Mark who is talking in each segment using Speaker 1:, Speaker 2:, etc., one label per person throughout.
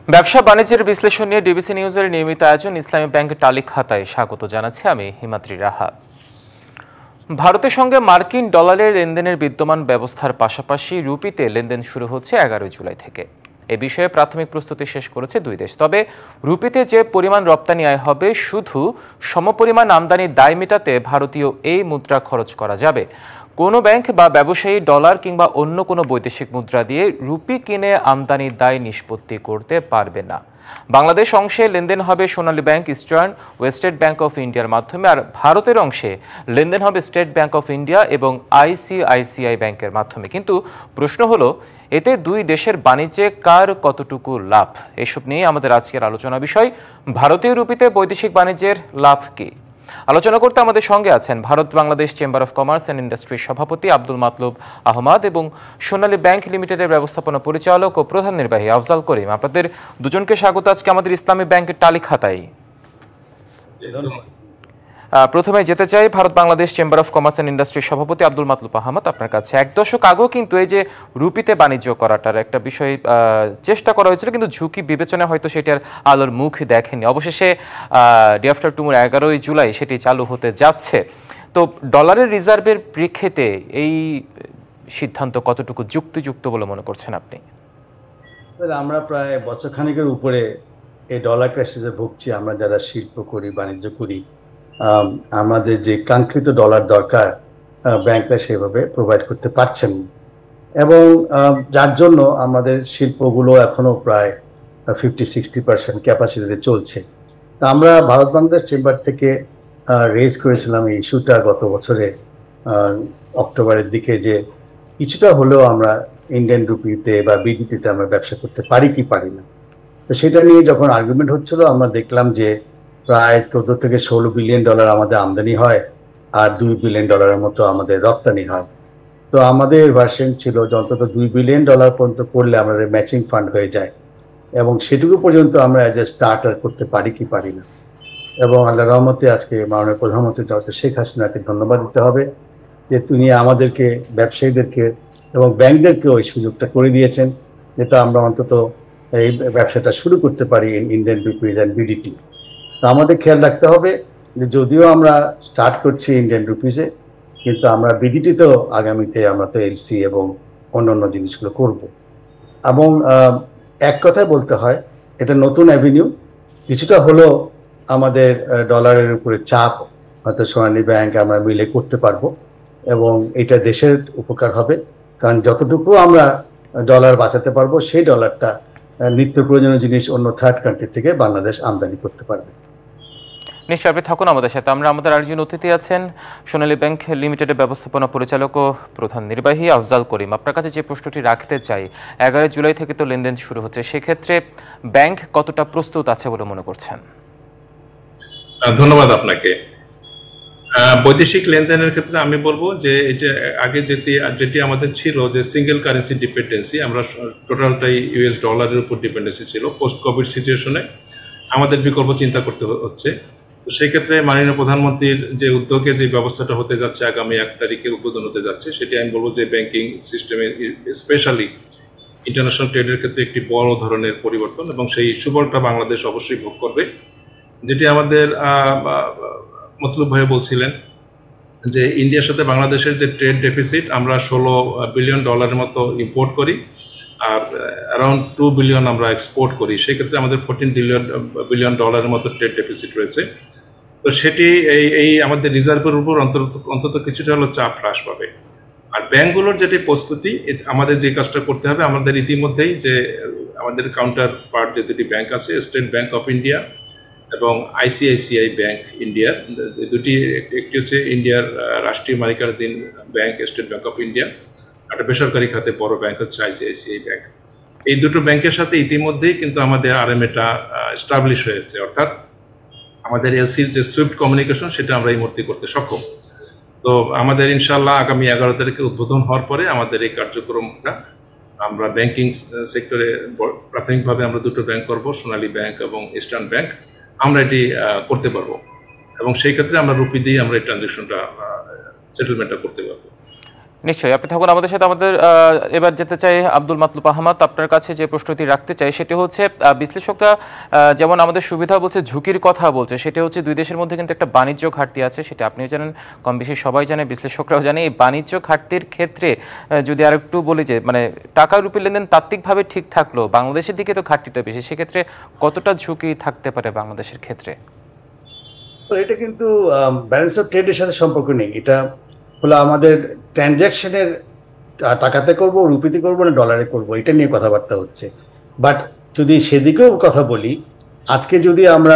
Speaker 1: ব্যবসা বাণিজ্যের বিশ্লেষণ নিয়ে ডিবিসি নিউজের নিয়মিত আয়োজন ইসলামী ব্যাংকের টালিক খাতায় স্বাগত জানাচ্ছি আমি হিমাদ্রি রাহা। ভারতের সঙ্গে মার্কিন ডলারের লেনদেনের বিদ্যমান ব্যবস্থার পাশাপাশি রুপিতে লেনদেন শুরু হচ্ছে 11 জুলাই থেকে। এ বিষয়ে প্রাথমিক প্রস্তুতি শেষ করেছে দুই দেশ। তবে রুপিতে যে পরিমাণ রপ্তানি আয় হবে শুধু সমপরিমাণ আমদানির দায় মেটাতে ভারতীয় এই মুদ্রা খরচ করা যাবে। কোনো ব্যাংক বা ব্যবসায়ী ডলার কিংবা অন্য কোনো বৈদেশিক মুদ্রা দিয়ে রুপি কিনে আমদানির দায় নিষ্পত্তি করতে পারবে না। বাংলাদেশ অংশে লেনদেন হবে সোনালী ব্যাংক, ইস্টার্ন ও স্টেট ব্যাংক অফ ইন্ডিয়ার মাধ্যমে, আর ভারতের অংশে লেনদেন হবে স্টেট ব্যাংক অফ ইন্ডিয়া এবং আইসিআইসিআই ব্যাংকের মাধ্যমে। কিন্তু প্রশ্ন হলো, এতে দুই দেশের বাণিজ্যে কার কতটুকু লাভ? এসব নিয়ে আমাদের আজকের আলোচনা বিষয়। ভারতীয় রুপিতে বৈদেশিক বাণিজ্যের লাভ কি? আলোচনা করতে আমাদের সঙ্গে আছেন Bharat Bangladesh chamber of commerce and ইন্ডাস্ট্রির সভাপতি আব্দুল মাতলুব আহমদ এবং সোনালী ব্যাংক লিমিটেডের ব্যবস্থাপনা পরিচালক ও প্রধান নির্বাহী আফজাল করিম। আপনাদের দুজনকে স্বাগত আজকে আমাদের ইসলামী ব্যাংকের টালিক খাতায়। প্রথমে যেতে চাই Bharat Bangladesh chamber of commerce and ইন্ডাস্ট্রির সভাপতি আব্দুল মাতলুব আহমদ, আপনার কাছে। এক দশক আগেও কিন্তু এই যে রুপিতে বাণিজ্য করাটার একটা বিষয় চেষ্টা করা হয়েছিল, কিন্তু ঝুঁকি বিবেচনা হয়তো সেটার আলোর মুখ দেখেনি। অবশেষে ডে আফটার টুমোর 11 জুলাই সেটি চালু হতে যাচ্ছে। তো ডলারের রিজার্ভের প্রেক্ষিতে এই সিদ্ধান্ত কতটুকু যুক্তিযুক্ত বলে মনে করছেন আপনি?
Speaker 2: আমরা প্রায় বছরখানেকের উপরে এই ডলার ক্রাইসিসে ভুগছি। আমরা যারা শিল্প করি, বাণিজ্য করি, আমাদের যে কাঙ্ক্ষিত ডলার দরকার ব্যাংকরা সেভাবে প্রোভাইড করতে পারছেন না, এবং যার জন্য আমাদের শিল্পগুলো এখনো প্রায় 50-60% ক্যাপাসিটিতে চলছে। তা আমরা ভারত বাংলাদেশ চেম্বার থেকে রেজ করেছিলাম এই ইস্যুটা গত বছরে অক্টোবরের দিকে, যে কিছুটা হলেও আমরা ইন্ডিয়ান রুপিতে বা বিডিটিতে আমরা ব্যবসা করতে পারি কি পারি না। তো সেটা নিয়ে যখন আর্গুমেন্ট হচ্ছিল, আমরা দেখলাম যে প্রায় 14 থেকে 16 বিলিয়ন ডলার আমাদের আমদানি হয় আর 2 বিলিয়ন ডলারের মতো আমাদের রপ্তানি হয়। তো আমাদের ভার্সন ছিল যে অন্তত 2 বিলিয়ন ডলার পর্যন্ত করলে আমাদের ম্যাচিং ফান্ড হয়ে যায়, এবং সেটুকু পর্যন্ত আমরা এজ এ স্টার্টার করতে পারি কি পারি না। এবং আল্লাহ রহমতে আজকে মাননীয় প্রধানমন্ত্রী ডক্টর শেখ হাসিনাকে ধন্যবাদ দিতে হবে যে তিনি আমাদেরকে, ব্যবসায়ীদেরকে এবং ব্যাংকদেরকেও এই সুযোগটা করে দিয়েছেন, যেটা আমরা অন্তত এই ব্যবসাটা শুরু করতে পারি ইন্ডিয়ান রুপিজ অ্যান্ড বিডিটি। তো আমাদের খেয়াল রাখতে হবে যে যদিও আমরা স্টার্ট করছি ইন্ডিয়ান রুপিজে, কিন্তু আমরা বিডিটিতেও আগামীতে আমরা তো এলসি এবং অন্যান্য জিনিসগুলো করব। এবং এক কথায় বলতে হয়, এটা নতুন অ্যাভিনিউ। কিছুটা হলেও আমাদের ডলারের উপরে চাপ হয়তো সোনালী ব্যাংক আমরা মিলে করতে পারবো, এবং এটা দেশের উপকার হবে। কারণ যতটুকু আমরা ডলার বাঁচাতে পারবো, সেই ডলারটা নিত্য প্রয়োজনীয় জিনিস অন্য থার্ড কান্ট্রি থেকে বাংলাদেশ আমদানি করতে পারবে।
Speaker 1: নিশ্চয়, আপনি থাকুন আমাদের সাথে। আমাদের আরেকজন অতিথি আছেন সোনালী ব্যাংক লিমিটেডের ব্যবস্থাপনা পরিচালক ও প্রধান নির্বাহী আফজাল করিম। আপনার কাছে যে প্রশ্নটি রাখতে চাই, 11 জুলাই থেকে তো লেনদেন শুরু হচ্ছে, সেক্ষেত্রে ব্যাংক কতটা প্রস্তুত আছে বলে মনে করছেন?
Speaker 3: ধন্যবাদ আপনাকে। বৈদেশিক লেনদেনের ক্ষেত্রে আমি বলবো যে এটা আগে যেটি আমাদের ছিল যে সিঙ্গেল কারেন্সি ডিপেন্ডেন্সি, আমরা টোটালটাই ইউএস ডলারের উপর ডিপেন্ডেন্সি ছিল। পোস্ট কোভিড সিচুয়েশনে আমাদের বিকল্প চিন্তা করতে হচ্ছে। তো সেই ক্ষেত্রে মাননীয় প্রধানমন্ত্রীর যে উদ্যোগে যে ব্যবস্থাটা হতে যাচ্ছে, আগামী 1 তারিখে উদ্বোধন হতে যাচ্ছে, সেটি আমি বলবো যে ব্যাংকিং সিস্টেমে স্পেশালি ইন্টারন্যাশনাল ট্রেডের ক্ষেত্রে একটি বড় ধরনের পরিবর্তন, এবং সেই সুফলটা বাংলাদেশ অবশ্যই ভোগ করবে। যেটি আমাদের মতলব ভাই বলছিলেন যে ইন্ডিয়ার সাথে বাংলাদেশের যে ট্রেড ডেফিসিট, আমরা 16 বিলিয়ন ডলারের মতো ইম্পোর্ট করি আর অ্যারাউন্ড 2 বিলিয়ন আমরা এক্সপোর্ট করি। সেক্ষেত্রে আমাদের 14 বিলিয়ন ডলারের মতো ট্রেড ডেফিসিট রয়েছে। তো সেটি এই আমাদের রিজার্ভের উপর অন্তত কিছুটা হলো চাপ হ্রাস পাবে। আর ব্যাংকগুলোর যেটি প্রস্তুতি, আমাদের যে কাজটা করতে হবে, আমাদের ইতিমধ্যেই যে আমাদের কাউন্টার পার্ট যে দুটি ব্যাংক আছে, স্টেট ব্যাংক অফ ইন্ডিয়া এবং আইসিআইসিআই ব্যাংক ইন্ডিয়ার, দুটি, একটি হচ্ছে ইন্ডিয়ার রাষ্ট্রীয় মালিকানাধীন bank state bank of India, একটা বেসরকারি খাতে বড় ব্যাংক হচ্ছে আইসিআইসিআই ব্যাংক। এই দুটো ব্যাংকের সাথে ইতিমধ্যেই কিন্তু আমাদের আরএমএটা এস্টাবলিশ হয়েছে, অর্থাৎ আমাদের এলসির যে সুইফট কমিউনিকেশন সেটা আমরা এই মুহূর্তে করতে সক্ষম। তো আমাদের ইনশাল্লাহ আগামী 11 তারিখে উদ্বোধন হওয়ার পরে আমাদের এই কার্যক্রমটা আমরা ব্যাংকিং সেক্টরে প্রাথমিকভাবে আমরা দুটো ব্যাংক করব, সোনালী ব্যাংক এবং ইস্টার্ন ব্যাংক, আমরা এটি করতে পারবো, এবং সেই ক্ষেত্রে আমরা রুপি দিয়ে আমরা এই ট্রানজেকশনটা সেটেলমেন্টটা করতে পারবো।
Speaker 1: নিশ্চয়ই, আপনি থাকুন আমাদের সাথে। আমাদের এবার যেতে চাই আব্দুল মাতলুব আহমদ, আপনার কাছে যে প্রশ্নটি রাখতে চাই সেটি হচ্ছে, বিশ্লেষকরা যেমন আমাদের সুবিধা বলছে, ঝুঁকির কথা বলছে, সেটি হচ্ছে দুই দেশের মধ্যে কিন্তু একটা বাণিজ্য ঘাটতি আছে, সেটা আপনিও জানেন, কম বেশি সবাই জানে, বিশ্লেষকরাও জানে। এই বাণিজ্য ঘাটতির ক্ষেত্রে যদি আর একটু বলি যে মানে টাকা রুপি লেনদেন তাত্ত্বিকভাবে ঠিক থাকলো, বাংলাদেশের দিকে তো ঘাটতিটা বেশি, সেক্ষেত্রে কতটা ঝুঁকি থাকতে পারে বাংলাদেশের ক্ষেত্রে?
Speaker 2: এটা কিন্তু ব্যালেন্স অফ ট্রেডের সাথে সম্পর্ক নেই। এটা হলো আমাদের ট্রানজ্যাকশনের টাকাতে করব, রুপিতে করব না ডলারে করব, এটা নিয়ে কথাবার্তা হচ্ছে। বাট যদি সেদিকেও কথা বলি, আজকে যদি আমরা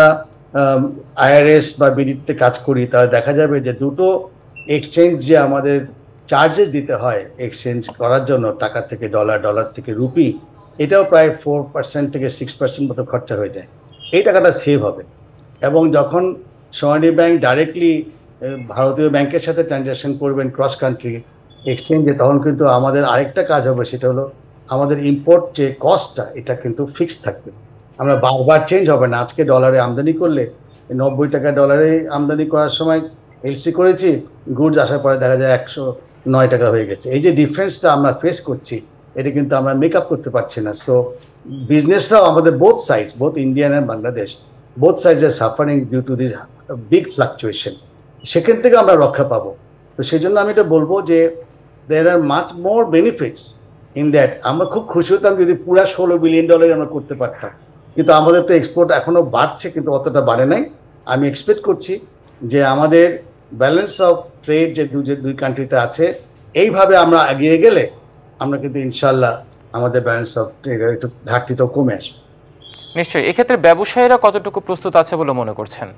Speaker 2: আইআরএস বা বিডিতে কাজ করি, তাহলে দেখা যাবে যে দুটো এক্সচেঞ্জ যে আমাদের চার্জেস দিতে হয় এক্সচেঞ্জ করার জন্য, টাকা থেকে ডলার, ডলার থেকে রুপি, এটাও প্রায় 4% থেকে 6% মতো খরচা হয়ে যায়। এই টাকাটা সেভ হবে। এবং যখন সোনালী ব্যাংক ডাইরেক্টলি ভারতীয় ব্যাংকের সাথে ট্রানজ্যাকশন করবেন ক্রস কান্ট্রি এক্সচেঞ্জে, তখন কিন্তু আমাদের আরেকটা কাজ হবে, সেটা হলো আমাদের ইম্পোর্ট যে কস্টটা, এটা কিন্তু ফিক্সড থাকবে। আমরা বারবার চেঞ্জ হবে না। আজকে ডলারে আমদানি করলে 90 টাকা ডলারে আমদানি করার সময় এলসি করেছি, গুডস আসার পরে দেখা যায় 109 টাকা হয়ে গেছে। এই যে ডিফারেন্সটা আমরা ফেস করছি, এটা কিন্তু আমরা মেক আপ করতে পারছি না। সো বিজনেসরাও আমাদের both sides, both Indian and Bangladesh, both sides are suffering due to this big fluctuation. সেখান থেকে আমরা রক্ষা পাবো। তো সেই জন্য আমি এটা বলবো যে there are much more benefits in that. আমরা খুব খুশি হতাম যদি পুরা $16 বিলিয়ন আমরা করতে পারতাম, কিন্তু আমাদের তো এক্সপোর্ট এখনো বাড়ছে, কিন্তু অতটা বাড়ে নাই। আমি এক্সপেক্ট করছি যে আমাদের ব্যালেন্স অফ ট্রেড যে দুই কান্ট্রিতে আছে, এইভাবে আমরা এগিয়ে গেলে আমরা কিন্তু ইনশাল্লাহ আমাদের ব্যালেন্স অফ ট্রেড একটু ঘাটতিটাও কমে আসবে।
Speaker 1: নিশ্চয়ই। এক্ষেত্রে ব্যবসায়ীরা কতটুকু প্রস্তুত আছে বলে মনে করছেন?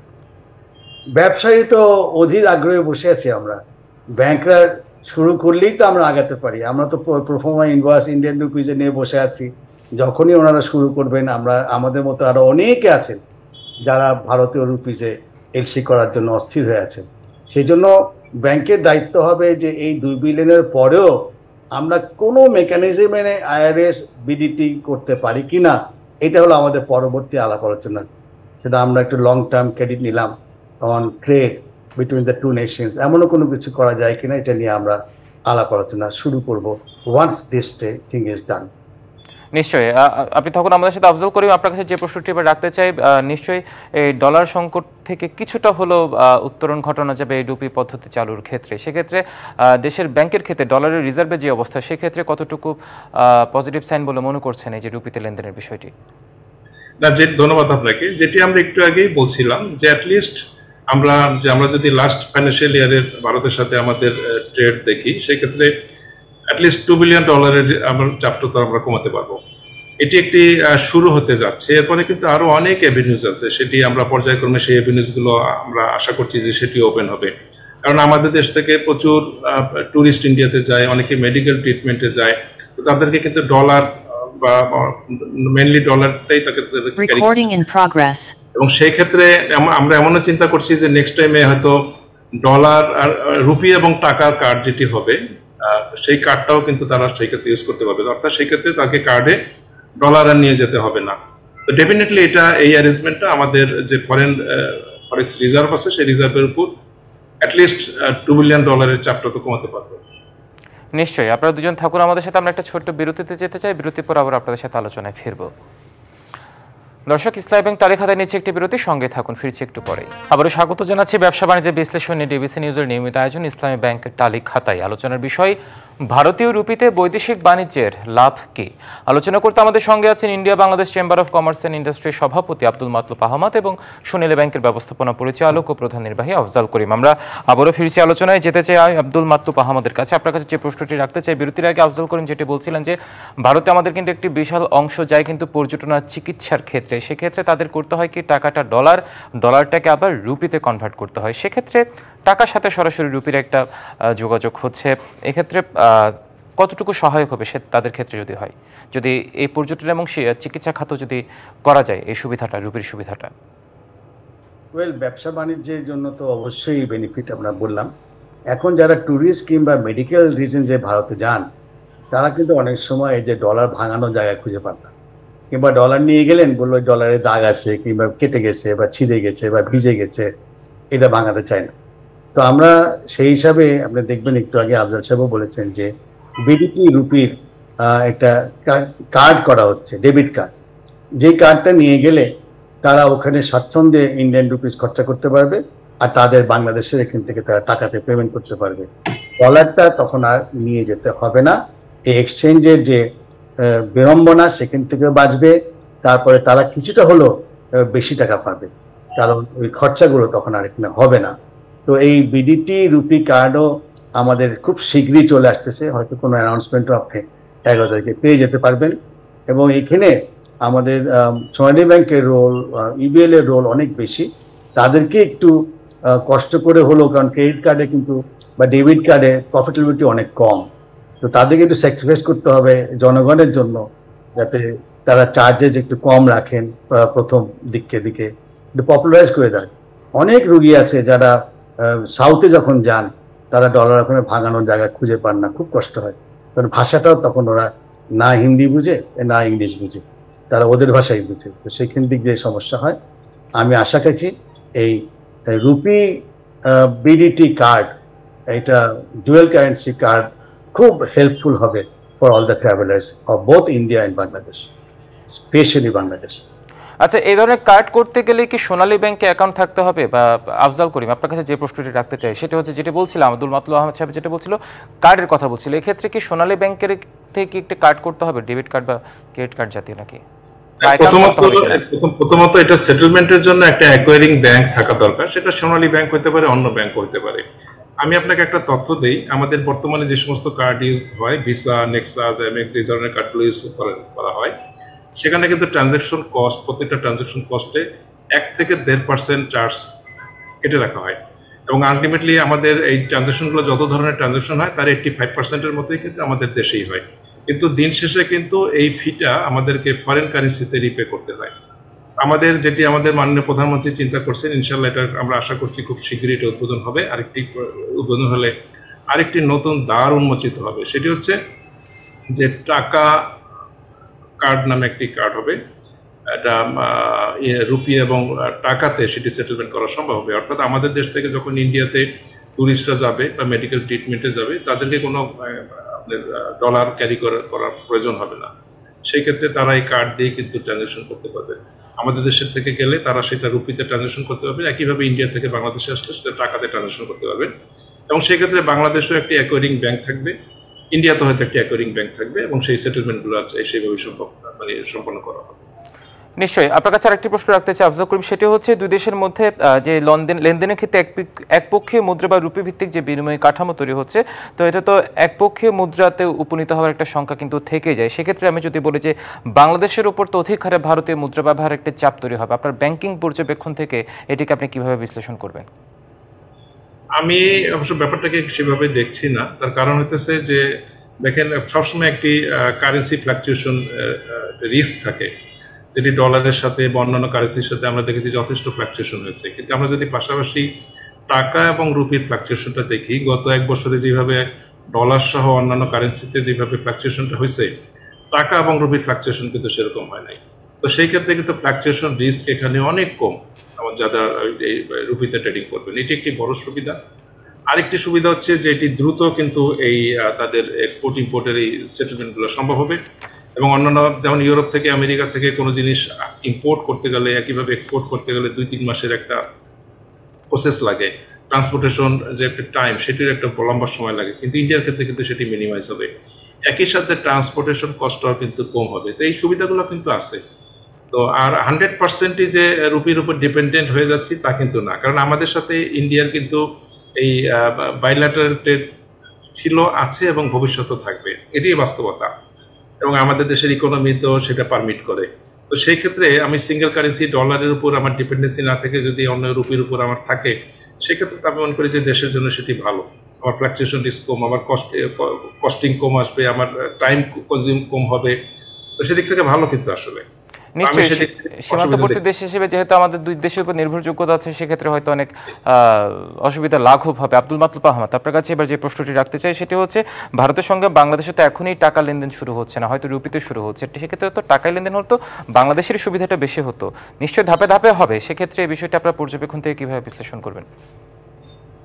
Speaker 2: ব্যবসায়ী তো অধীর আগ্রহে বসে আছি আমরা। ব্যাংকরা শুরু করলেই তো আমরা আগাতে পারি। আমরা তো প্রোফর্মা ইনভয়েস ইন্ডিয়ান রুপিজে নিয়ে বসে আছি। যখনই ওনারা শুরু করবেন, আমরা আমাদের মতো আরো অনেকে আছেন যারা ভারতীয় রুপিজে এলসি করার জন্য অস্থির হয়ে আছেন। সেই জন্য ব্যাংকের দায়িত্ব হবে যে এই 2 বিলিয়নের পরেও আমরা কোনো মেকানিজমে আইআরএস বিডিটি করতে পারি কিনা, এটা হলো আমাদের পরবর্তী আলাপ আলোচনা। সেটা আমরা একটু লং টার্ম ক্রেডিট নিলাম on trade between the two nations, এমনও কোনো কিছু করা যায় কিনা, এটা নিয়ে আমরা আলাপ আলোচনা শুরু করব once this thing is done.
Speaker 1: নিশ্চয়ই। আপনি তখন আমাদের সাথে আফজল করিম, আপনার কাছে যে প্রশ্নটি এবার রাখতে চাই, নিশ্চয়ই এই ডলার সংকট থেকে কিছুটা হলেও উত্তরণ ঘটানো যাবে এই রুপি পদ্ধতি চালুর ক্ষেত্রে। সেক্ষেত্রে দেশের ব্যাংকের ক্ষেত্রে ডলারের রিজার্ভের যে অবস্থা, সেক্ষেত্রে কতটুকু পজিটিভ সাইন বলে মনে করছেন এই যে রুপিতে লেনদেনের বিষয়টি?
Speaker 3: না, ধন্যবাদ আপনাকে। যেটি আমরা একটু আগেই বলছিলাম যে অ্যাটলিস্ট আমরা যদি লাস্ট ফাইন্যান্সিয়াল ইয়ারের ভারতের সাথে আমাদের ট্রেড দেখি, সেক্ষেত্রে অ্যাটলিস্ট $2 বিলিয়ন আমরা চাপটা আমরা কমাতে পারবো। এটি একটি শুরু হতে যাচ্ছে। এরপরে কিন্তু আরো অনেক অ্যাভিনিউজ আছে, সেটি আমরা পর্যায়ক্রমে সেই অ্যাভিনিউজগুলো আমরা আশা করছি যে সেটি ওপেন হবে। কারণ আমাদের দেশ থেকে প্রচুর ট্যুরিস্ট ইন্ডিয়াতে যায়, অনেকে মেডিকেল ট্রিটমেন্টে যায়, তো তাদেরকে কিন্তু ডলার বা মেইনলি ডলারটাই তাকে, এবং সেই ক্ষেত্রে আমরা এমনও চিন্তা করছি যে নেক্সট টাইমে হয়তো ডলার আর রুপি এবং টাকার কার্ড যেটি হবে, সেই কার্ডটাও কিন্তু তারা সেই ক্ষেত্রে ইউজ করতে পারবে। অর্থাৎ সেই ক্ষেত্রে তাকে কার্ডে ডলার আর নিয়ে যেতে হবে না। তো ডেফিনেটলি এই অ্যারেঞ্জমেন্টটা আমাদের যে ফরেক্স রিজার্ভ আছে, সেই রিজার্ভের উপর অ্যাটলিস্ট $2 বিলিয়ন চাপটা তো কমাতে পারবে।
Speaker 1: নিশ্চয়ই। আপনারা দুজন থাকুন আমাদের সাথে। আমরা একটা ছোট্ট বিরতিতে যেতে চাই, বিরতির পর আবার আপনাদের সাথে আলোচনায় ফিরবো। দর্শক, ইসলামী ব্যাংক তালিকা খাতায় নিচ্ছে একটি বিরতি, সঙ্গে থাকুন, ফিরছি একটু পরে। আবারও স্বাগত জানাচ্ছি ব্যবসা বাণিজ্যের বিশ্লেষণী ডিবিসি নিউজের নিয়মিত আয়োজন ইসলামী ব্যাংকের তালিকা খাতায়। আলোচনার বিষয় ভারতীয় রুপিতে বৈদেশিক বাণিজ্যের লাভ কি। আলোচনা করতে আমাদের সঙ্গে আছেন India Bangladesh chamber of commerce and ইন্ডাস্ট্রির সভাপতি আব্দুল মাতলুব আহমদ এবং সোনালী ব্যাংকের ব্যবস্থাপনা পরিচালক ও প্রধান নির্বাহী আফজল করিম। আমরা আবারও ফিরছি আলোচনায়। যেতে চাই আব্দুল মাতলুব আহমদের কাছে। আপনার কাছে যে প্রশ্নটি রাখতে চাই, বিরতির আগে আফজল করিম যেটি বলছিলেন যে ভারতে আমাদের কিন্তু একটি বিশাল অংশ যায় কিন্তু পর্যটন আর চিকিৎসার ক্ষেত্রে। সেক্ষেত্রে তাদের করতে হয় কি, টাকাটা ডলারটাকে আবার রুপিতে কনভার্ট করতে হয়। সেক্ষেত্রে টাকার সাথে সরাসরি রুপির একটা যোগাযোগ হচ্ছে। এক্ষেত্রে কতটুকু সহায়ক হবে সে তাদের ক্ষেত্রে যদি হয়, যদি এই পর্যটন এবং চিকিৎসা খাত যদি করা যায় এই সুবিধাটা, রুপির সুবিধাটা?
Speaker 2: ব্যবসা বাণিজ্যের জন্য তো অবশ্যই বেনিফিট আমরা বললাম। এখন যারা ট্যুরিস্ট কিংবা মেডিকেল রিজন যে ভারতে যান, তারা কিন্তু অনেক সময় এই যে ডলার ভাঙানো জায়গা খুঁজে পান না, কিংবা ডলার নিয়ে গেলেন, বললো ডলারের দাগ আছে কিংবা কেটে গেছে বা ছিঁড়ে গেছে বা ভিজে গেছে, এটা ভাঙাতে চায় না। তো তো আমরা সেই হিসাবে আপনি দেখবেন, একটু আগে আফজাল সাহেবও বলেছেন যে বিডিটি রুপির একটা কার্ড করা হচ্ছে, ডেবিট কার্ড। যে কার্ডটা নিয়ে গেলে তারা ওখানে স্বাচ্ছন্দ্যে ইন্ডিয়ান রুপিস খরচা করতে পারবে, আর তাদের বাংলাদেশের এখান থেকে তারা টাকাতে পেমেন্ট করতে পারবে। ডলারটা তখন আর নিয়ে যেতে হবে না। এই এক্সচেঞ্জের যে বিড়ম্বনা সেখান থেকে বাঁচবে, তারপরে তারা কিছুটা হলেও বেশি টাকা পাবে, কারণ ওই খরচাগুলো তখন আর এখানে হবে না। তো এই বিডিটি রুপি কার্ডও আমাদের খুব শীঘ্রই চলে আসতেছে, হয়তো কোনো অ্যানাউন্সমেন্টও আপনি 11 তারিখে পেয়ে যেতে পারবেন। এবং এখানে আমাদের সোনালী ব্যাংকের রোল, ইবিএল এর রোল অনেক বেশি। তাদেরকে একটু কষ্ট করে হলো, কারণ ক্রেডিট কার্ডে কিন্তু বা ডেবিট কার্ডে প্রফিটেবিলিটি অনেক কম, তো তাদেরকে একটু স্যাক্রিফাইস করতে হবে জনগণের জন্য, যাতে তারা চার্জেস একটু কম রাখেন, প্রথম দিকে একটু পপুলারাইজ করে দেয়। অনেক রুগী আছে যারা সাউথে যখন যান, তারা ডলার ওখানে ভাঙানোর জায়গা খুঁজে পান না, খুব কষ্ট হয়, কারণ ভাষাটাও তখন ওরা না হিন্দি বুঝে না ইংলিশ বুঝে, তারা ওদের ভাষাই বুঝে, তো সেইখান দিক দিয়ে সমস্যা হয়। আমি আশা রাখি এই রুপি বিডিটি কার্ড, এটা ডুয়েল কারেন্সি কার্ড খুব হেল্পফুল হবে for all the travellers of both India and Bangladesh, specially Bangladesh.
Speaker 1: আচ্ছা, এই ধরনের কার্ড করতে গেলে কি সোনালী ব্যাংকে অ্যাকাউন্ট থাকতে হবে? বা আফজাল করিম, আপনার কাছে যে প্রশ্নটি রাখতে চাই সেটা হচ্ছে, যেটা বলছিলাম আব্দুল মাতলুব আহমেদ সাহেব যেটা বলছিল, কার্ডের কথা বলছিল, এক্ষেত্রে কি সোনালী ব্যাংকের থেকে একটা কার্ড করতে হবে, ডেবিট কার্ড বা ক্রেডিট কার্ড জাতীয় নাকি?
Speaker 3: প্রথমত এটা সেটেলমেন্টের জন্য একটা অ্যাকোয়ারিং ব্যাংক থাকা দরকার, সেটা সোনালী ব্যাংক হতে পারে, অন্য ব্যাংক হতে পারে। আমি আপনাকে একটা তথ্য দেই, আমাদের বর্তমানে যে সমস্ত কার্ড ইউজ হয়, ভিসা, নেক্সাস, এমএক্স, যে ধরনের কার্ডগুলো ইউজ করা হয়, সেখানে কিন্তু ট্রানজ্যাকশন কস্ট, প্রত্যেকটা ট্রানজ্যাকশন কস্টে 1 থেকে 1.5% চার্জ কেটে রাখা হয়। এবং আলটিমেটলি আমাদের এই ট্রানজ্যাকশনগুলো, যত ধরনের ট্রানজ্যাকশন হয় তার 85%-এর মতোই কিন্তু আমাদের দেশেই হয়। কিন্তু দিন শেষে কিন্তু এই ফিটা আমাদেরকে ফরেন কারেন্সিতে রিপে করতে হয়। আমাদের যেটি আমাদের মাননীয় প্রধানমন্ত্রী চিন্তা করছেন, ইনশাল্লাহ এটা আমরা আশা করছি খুব শীঘ্রই এটা উদ্বোধন হবে। আরেকটি উদ্বোধন হলে আরেকটি নতুন দ্বার উন্মোচিত হবে, সেটি হচ্ছে যে টাকা কার্ড নামে একটি কার্ড হবে। এটা রুপি এবং টাকাতে সেটি সেটেলমেন্ট করা সম্ভব হবে। অর্থাৎ আমাদের দেশ থেকে যখন ইন্ডিয়াতে ট্যুরিস্টরা যাবে বা মেডিকেল ট্রিটমেন্টে যাবে, তাদেরকে কোনো ডলার ক্যারি করার প্রয়োজন হবে না। সেই ক্ষেত্রে তারা এই কার্ড দিয়ে কিন্তু ট্রানজ্যাকশন করতে পারবে। আমাদের দেশের থেকে গেলে তারা সেটা রুপিতে ট্রানজ্যাকশন করতে পারবে, একইভাবে ইন্ডিয়া থেকে বাংলাদেশে আসলে সেটা টাকাতে ট্রানজ্যাকশন করতে পারবে। এবং সেই ক্ষেত্রে বাংলাদেশেও একটি অ্যাকোয়ারিং ব্যাংক থাকবে, ইন্ডিয়াতে হয়তো একটি অ্যাকোয়ারিং ব্যাংক থাকবে, এবং সেই সেটেলমেন্টগুলো সেইভাবে সম্পন্ন করা হবে।
Speaker 1: নিশ্চয়ই। আপনার কাছে আরেকটি প্রশ্ন রাখতে চাই আফজাল করিম, সেটি হচ্ছে দুই দেশের মধ্যে যে লেনদেনের ক্ষেত্রে একপক্ষীয় মুদ্রা বা রুপি ভিত্তিক যে বিনিময় কাঠামো তৈরি হচ্ছে, তো এটা তো একপক্ষীয় মুদ্রাতে উপনীত হওয়ার একটা সংখ্যা কিন্তু থেকে যায়। সেক্ষেত্রে আমি যদি বলি যে বাংলাদেশের উপর তো অধিক হারে ভারতীয় মুদ্রা ব্যবহার একটা চাপ তৈরি হবে, আপনার ব্যাংকিং পর্যবেক্ষণ থেকে এটিকে আপনি কিভাবে বিশ্লেষণ করবেন?
Speaker 3: আমি অবশ্য ব্যাপারটাকে সেভাবে দেখছি না। তার কারণ হইতেছে যে দেখেন, সবসময় একটি কারেন্সি ফ্লাকচুয়েশন রিস্ক থাকে, যেটি ডলারের সাথে বা অন্যান্য কারেন্সির সাথে আমরা দেখেছি যথেষ্ট ফ্লাকচুয়েশন হয়েছে। কিন্তু আমরা যদি পাশাপাশি টাকা এবং রুপির ফ্লাকচুয়েশনটা দেখি, গত 1 বছরে যেভাবে ডলার সহ অন্যান্য কারেন্সিতে যেভাবে ফ্লাকচুয়েশনটা হয়েছে, টাকা এবং রুপির ফ্লাকচুয়েশন কিন্তু সেরকম হয় নাই। তো সেই ক্ষেত্রে কিন্তু ফ্লাকচুয়েশন রিস্ক এখানে অনেক কম, যারা এই রুপিতে ট্রেডিং করবেন। এটি একটি বড় সুবিধা। আরেকটি সুবিধা হচ্ছে যে এটি দ্রুত কিন্তু এই তাদের এক্সপোর্ট ইম্পোর্টের এই সেটেলমেন্টগুলো সম্ভব হবে। এবং অন্যান্য যেমন ইউরোপ থেকে, আমেরিকা থেকে কোনো জিনিস ইম্পোর্ট করতে গেলে, একইভাবে এক্সপোর্ট করতে গেলে 2-3 মাসের একটা প্রসেস লাগে, ট্রান্সপোর্টেশন যে একটা টাইম, সেটির একটা লম্বা সময় লাগে। কিন্তু ইন্ডিয়ার ক্ষেত্রে কিন্তু সেটি মিনিমাইজ হবে, একই সাথে ট্রান্সপোর্টেশন কস্টটাও কিন্তু কম হবে। তো এই সুবিধাগুলো কিন্তু আছে। তো আর 100%ই যে রুপির উপর ডিপেন্ডেন্ট হয়ে যাচ্ছি তা কিন্তু না, কারণ আমাদের সাথে ইন্ডিয়ার কিন্তু এই বাইল্যাটারাল ট্রেড ছিল, আছে এবং ভবিষ্যতেও থাকবে, এটাই বাস্তবতা। এবং আমাদের দেশের ইকোনমি তো সেটা পারমিট করে। তো সেই ক্ষেত্রে আমি সিঙ্গেল কারেন্সি ডলারের উপর আমার ডিপেন্ডেন্সি না থেকে যদি অন্য রুপির উপর আমার থাকে, সেক্ষেত্রে তো আমি মনে করি যে দেশের জন্য সেটি ভালো। আমার ফ্লাকচুয়েশন রিস্ক কম, আমার কস্টিং কম আসবে, আমার টাইম কনজিউম কম হবে। তো সেদিক থেকে ভালো কিন্তু আসলে।
Speaker 1: নিশ্চয়ই সীমান্তবর্তী দেশ হিসেবে যেহেতু আমাদের দুই দেশের উপর নির্ভরযোগ্যতা আছে, সেক্ষেত্রে হয়তো অনেক অসুবিধা লাঘব হবে। আব্দুল মাতলুব আহমেদ, আপনার কাছে এবার যে প্রশ্নটি রাখতে চাই সেটি হচ্ছে, ভারতের সঙ্গে বাংলাদেশে তো এখনই টাকা লেনদেন শুরু হচ্ছে না, হয়তো রুপিতে শুরু হচ্ছে, সেক্ষেত্রে তো টাকায় লেনদেন হতো, বাংলাদেশের সুবিধাটা বেশি হতো, নিশ্চয়ই ধাপে ধাপে হবে। সেক্ষেত্রে এই বিষয়টা আপনার পর্যবেক্ষণ থেকে কিভাবে বিশ্লেষণ করবেন?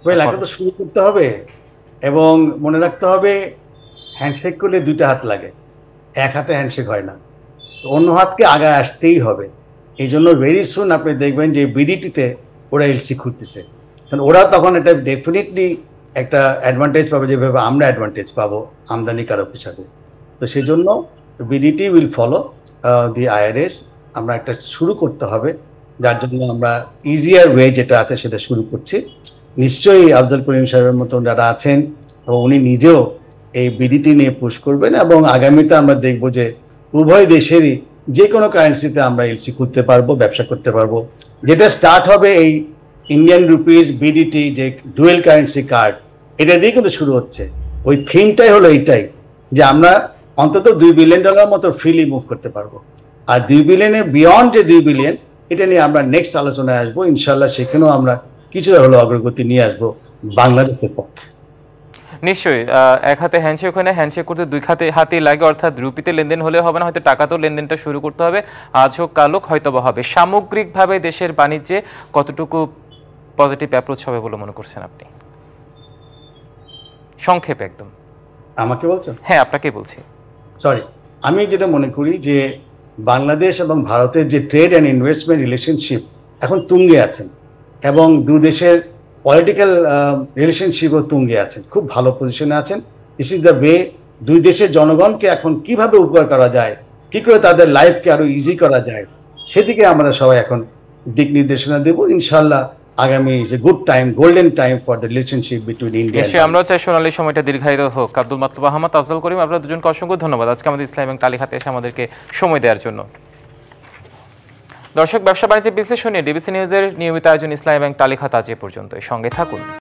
Speaker 2: ওয়েল এখন তো শুরু করতে হবে, এবং মনে রাখতে হবে হ্যান্ডশেক করলে 2টা হাত লাগে, এক হাতে হ্যান্ডশেক হয় না, অন্য হাতকে আগায় আসতেই হবে। এই জন্য ভেরি সুন আপনি দেখবেন যে বিডিটিতে ওরা এলসি খুলতেছে, কারণ ওরা তখন এটা ডেফিনেটলি একটা অ্যাডভান্টেজ পাবে, যেভাবে আমরা অ্যাডভান্টেজ পাবো আমদানিকারক হিসাবে। তো সেই জন্য BDT will follow the IRS. আমরা একটা শুরু করতে হবে, যার জন্য আমরা ইজিয়ার ওয়ে যেটা আছে সেটা শুরু করছি। নিশ্চয়ই আফজল করিম সাহেবের মতন যারা আছেন এবং উনি নিজেও এই বিডিটি নিয়ে পুশ করবেন, এবং আগামীতে আমরা দেখব যে উভয় দেশেরই যে কোনো কারেন্সিতে আমরা এলসি খুলতে পারবো, ব্যবসা করতে পারবো। যেটা স্টার্ট হবে এই ইন্ডিয়ান রুপিস বিডিটি যে ডুয়েল কারেন্সি কার্ড, এটা দিয়ে কিন্তু শুরু হচ্ছে। ওই থিমটাই হলো এইটাই যে আমরা অন্তত $2 বিলিয়ন মতো ফ্রিলি মুভ করতে পারবো। আর 2 বিলিয়নের বিয়ন্ড যে 2 বিলিয়ন, এটা নিয়ে আমরা নেক্সট আলোচনায় আসবো ইনশাল্লাহ। সেখানেও আমরা কিছুটা হলো অগ্রগতি নিয়ে আসবো বাংলাদেশের পক্ষে।
Speaker 1: নিশ্চয়ই এক হাতে হ্যান্ডশেক হয় না, হ্যান্ডশেক করতে 2 হাতে লাগে, অর্থাৎ রুপিতে লেনদেন হলে হবে না, হয়তো টাকাতেও লেনদেনটা শুরু করতে হবে। আজ হোক কাল হোক হয়তো বা হবে। সামগ্রিকভাবে দেশের বাণিজ্যে কতটুকু পজিটিভ অ্যাপ্রোচ হবে বলে মনে করছেন আপনি? সংক্ষেপে একদম।
Speaker 2: আমাকে বলছেন?
Speaker 1: হ্যাঁ, আপনাকে বলছি।
Speaker 2: সরি, আমি যেটা মনে করি যে বাংলাদেশ এবং ভারতের যে ট্রেড অ্যান্ড ইনভেস্টমেন্ট রিলেশনশিপ এখন তুঙ্গে আছেন, এবং দু দেশের পলিটিক্যাল রিলেশনশিপও তুঙ্গে আছেন, খুব ভালো পজিশনে আছেন। This is the way. 2 দেশের জনগণকে এখন কিভাবে উপকার করা যায়, কি করে তাদের লাইফকে আরো ইজি করা যায়, সেদিকে আমরা সবাই এখন দিক নির্দেশনা দেব ইনশাল্লাহ। আগামী is a good time, golden time for the relationship between India.
Speaker 1: আমরা চাই সোনালী সময়টা দীর্ঘায়িত হোক। আব্দুল মাতলুব আহমদ, আফজল করিম, আপনারা দুজনকে অসংখ্য ধন্যবাদ আজকে আমাদের ইসলামী ব্যাংক টালিখাতে এসে আমাদেরকে সময় দেওয়ার জন্য। দর্শক, ব্যবসা বাণিজ্য বিশ্লেষণ নিয়ে ডিবিসি নিউজের নিয়মিত আয়োজন ইসলামী ব্যাংক টালিখাত আজ এ পর্যন্তই। সঙ্গে থাকুন।